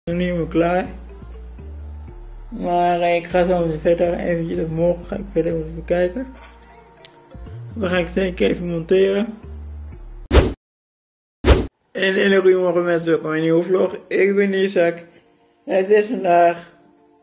Nog niet helemaal klaar. Maar ik ga zo meteen verder eventjes, of morgen ga ik verder even bekijken. Dan ga ik zeker even monteren. En een goedemorgen mensen, welkom bij een nieuwe vlog. Ik ben Isaac. Het is vandaag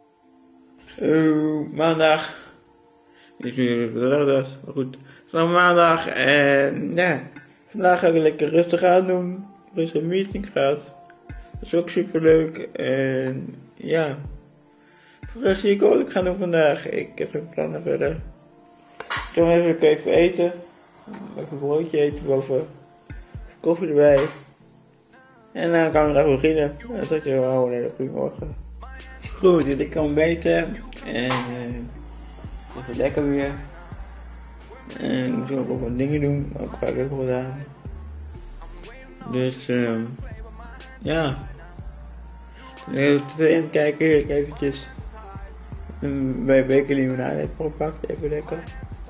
maandag. Ik weet niet wat dat is, maar goed. Vandaag maandag en ja, vandaag ga ik lekker rustig aan doen. Rustig een meeting gehad. Dat is ook super leuk en ja. Voor de rest zie ik wat ik ga doen vandaag. Ik heb geen plannen verder. Ik ga even eten. Even een broodje eten boven. Koffie erbij. En dan gaan we daar beginnen. Dan zeg je wel een hele goede morgen. Goed, ik kan beter. En even lekker weer. En ik moet ook wat dingen doen. Maar ook vaak ook wel gedaan. Dus ja. Even tv aan het kijken. Heerlijk eventjes. Bij beker limonade heb ik gepakt. Even lekker.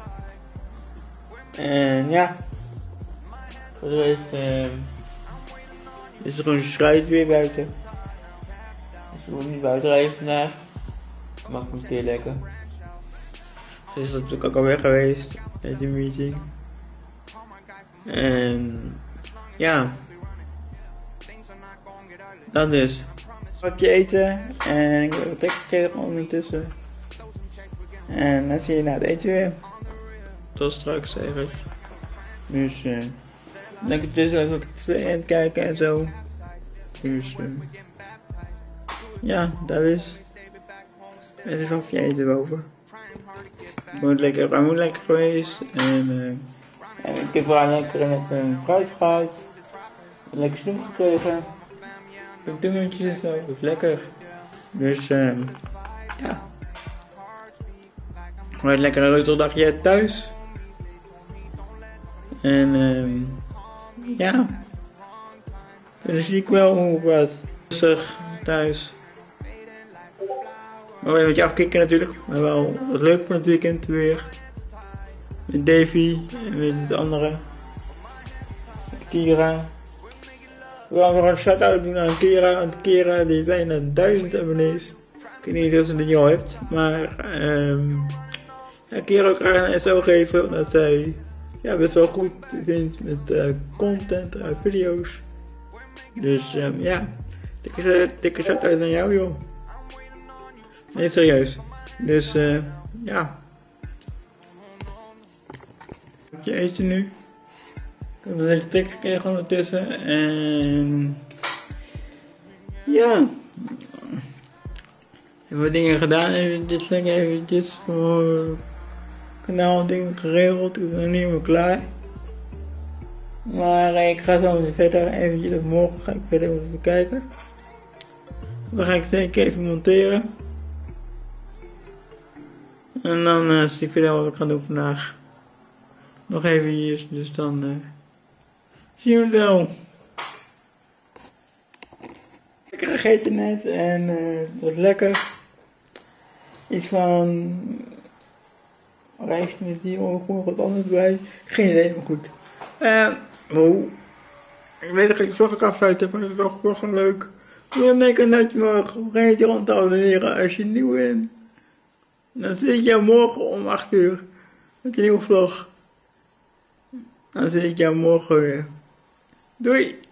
En ja. Voor de rest is er gewoon schrijf weer buiten. Dus we moeten niet buiten rijden vandaag. Maar ik moet heel lekker. Dus is dat natuurlijk ook al weg geweest. Met die meeting. En ja. Dat dus. Bakje eten. En ik heb wat lekker gekregen ondertussen. En dan zie je na het eten weer. Tot straks even. Dus lekker tussen even op tv aan het kijken en zo. Dus ja, dat is. Er is een hapje eten boven. Hij moet lekker geweest. En ik heb wel lekker met een fruit gehad. Lekker snoep gekregen. Met dingetjes en zo. Dat is lekker. Dus ja. Maar lekker een rustig dagje thuis. En ja. Dan zie ik wel hoe wat. Rustig thuis. Maar even een beetje afkicken natuurlijk. Maar wel wat leuk voor het weekend weer. Met Davy en met het andere. Met Kira. We gaan nog een shout-out doen aan Kira. Want Kira die bijna 1000 abonnees. Ik weet niet of ze het al heeft. Maar ja, Kira ook graag een SO geven. Omdat zij ja, best wel goed vindt met content, video's. Dus ja, dikke shout-out naar jou joh. Nee, serieus. Dus ja. Je eet nu. Ik heb een hele trek gekregen ondertussen. En ja. Ik heb wat dingen gedaan. Eventjes voor kanaal dingen geregeld. Ik ben nog niet helemaal klaar. Maar ik ga zo meteen verder eventjes, of morgen ga ik verder even bekijken. Dan ga ik zeker even monteren. En dan zie ik verder wat ik ga doen vandaag. Nog even hier, dus dan zien we het wel. Lekker gegeten net en het was lekker. Iets van rijst met hier gewoon wat anders bij. Geen idee, maar goed. Ik weet dat ik zorg ik afsluiten, maar dat is wel gewoon leuk. Dan denk ik dat je mag vergeet je rond te abonneren als je nieuw bent. Dan zie ik jou morgen om 8 uur met een nieuwe vlog. Dan zie ik jou morgen weer. Doei!